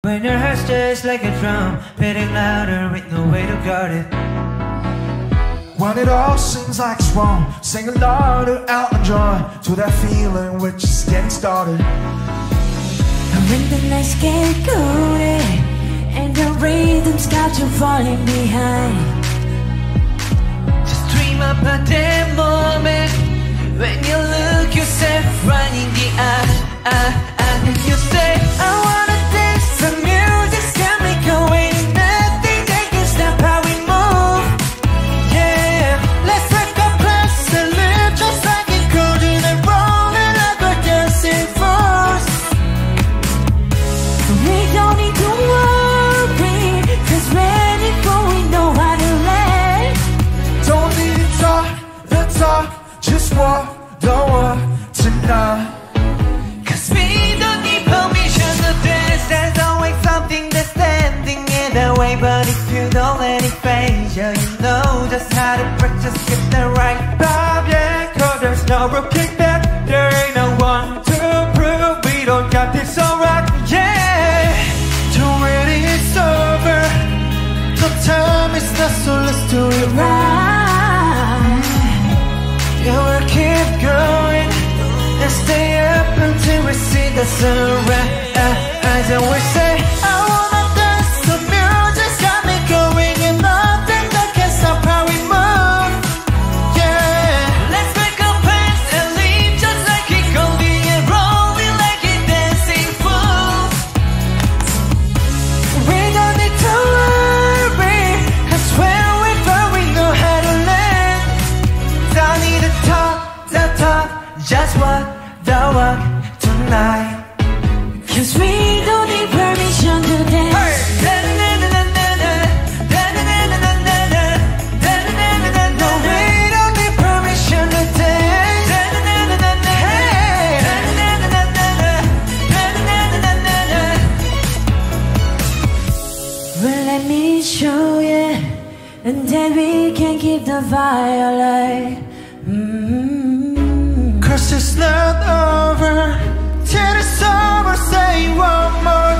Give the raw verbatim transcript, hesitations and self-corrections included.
When your heart's just like a drum, beating louder with no way to guard it. When it all seems like it's wrong, sing along to Elton John, to that feeling we're just getting started. And when the nights get colder and the rhythm's got you falling behind, just dream about that moment when you look yourself right in the eye, eye, eye, and you say, I wanna dance. The music's got me going, nothing that can stop how we move. Yeah, let's make a place and live just like it could, and rolling like we're dancing fools. we don't need to worry, cause when it go we know how to let. Don't need to talk the talk, just walk the walk tonight. Cause we don't need permission to dance. There's always something that's standing in the way. But if you don't let it phase you, you know just how to break, just get the right vibe, yeah. Cause there's no looking back, there ain't no one to prove we don't got this alright, yeah. Already it's over, the time is not, so let's do it right. Yeah, we'll keep going and stay up until we see the sunrise. And we say, I wanna dance, the music's got me going, and nothing that can stop how we move. Yeah, let's make a plan and leave just like it could be, and rolling like it dancing fools. We don't need to worry, cause when we fall we know how to land. Don't need to talk, the talk, just walk the walk tonight. Cause we don't need permission to dance. No, we don't need permission to dance. Well, let me show you, and then we can keep the fire alive. Mm-hmm. Cause it's not over till it's over, say one more